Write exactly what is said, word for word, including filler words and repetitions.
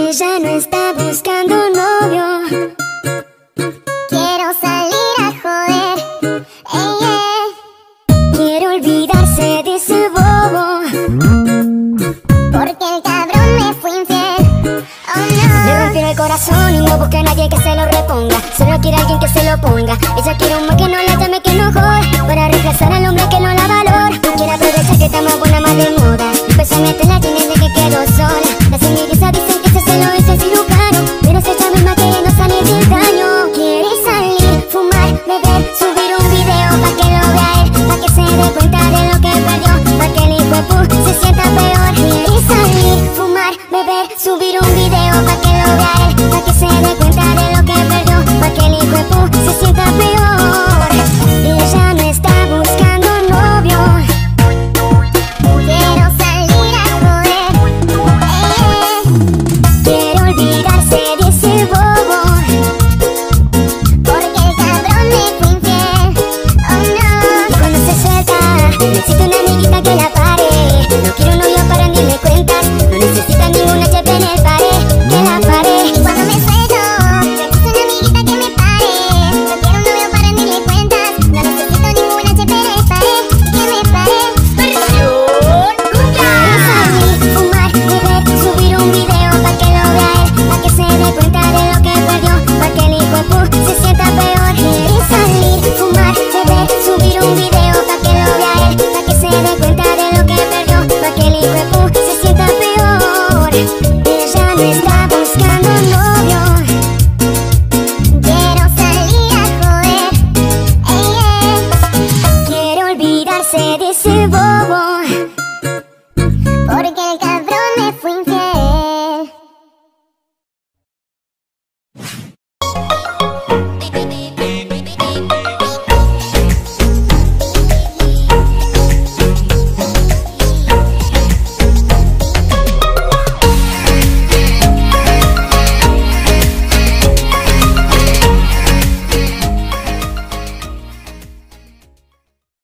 Ella no está buscando un novio. Quiero salir a joder, ey, ey. Quiero olvidarse de ese bobo, porque el cabrón me fue infiel. Oh no. Le rompió el corazón y no busca a nadie que se lo reponga. Solo quiere alguien que se lo ponga. Ella quiere un hombre que no la llame, que no jode, para reemplazar al hombre que no la valora. Quiere aprovechar que está más buena, más de moda. Especialmente la tiene de que quedó sola. Las envidiosas dicen que ese se lo hizo el cirujano, pero se ella misma queriendo salir del daño. Quiere salir, fumar, beber, subir un video pa' que lo vea él, pa' que se dé cuenta de lo que perdió, pa' que el hijo de pu se sienta peor. Quiere salir, fumar, beber, subir un video